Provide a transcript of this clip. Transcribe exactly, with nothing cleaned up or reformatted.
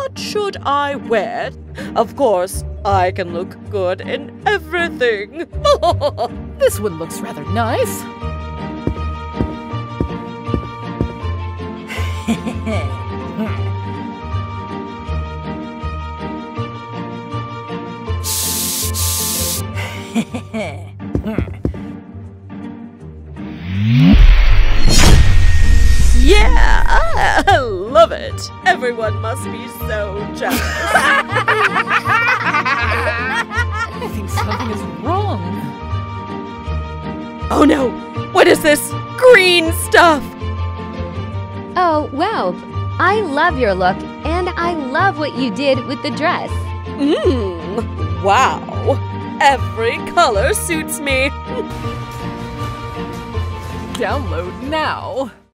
what should I wear? Of course, I can look good in everything. This one looks rather nice. Yeah, I love it. Everyone must be so jealous. I think something is wrong. Oh no, what is this green stuff? Oh, wow. I love your look, and I love what you did with the dress. Mmm, wow. Every color suits me. Download now.